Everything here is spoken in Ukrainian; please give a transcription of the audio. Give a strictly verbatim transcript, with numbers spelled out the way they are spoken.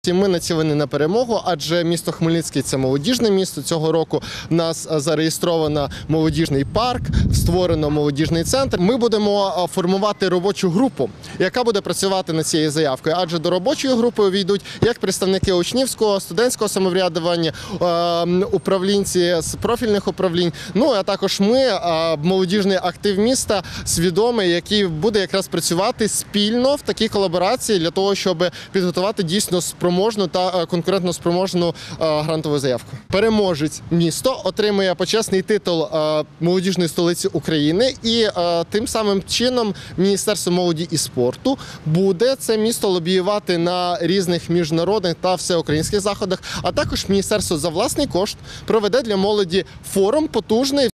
Ми націлені на перемогу, адже місто Хмельницький – це молодіжне місто. Цього року в нас зареєстровано молодіжний парк, створено молодіжний центр. Ми будемо формувати робочу групу, яка буде працювати над цією заявкою, адже до робочої групи увійдуть як представники учнівського, студентського самоврядування, управлінці з профільних управлінь, ну а також ми, молодіжний актив міста, свідомий, який буде якраз працювати спільно в такій колаборації для того, щоб підготувати дійсно спроможну та конкурентно спроможну грантову заявку. Переможець місто отримує почесний титул молодіжної столиці України, і тим самим чином Міністерство молоді і спорту буде це місто лобіювати на різних міжнародних та всеукраїнських заходах, а також Міністерство за власний кошт проведе для молоді форум потужний.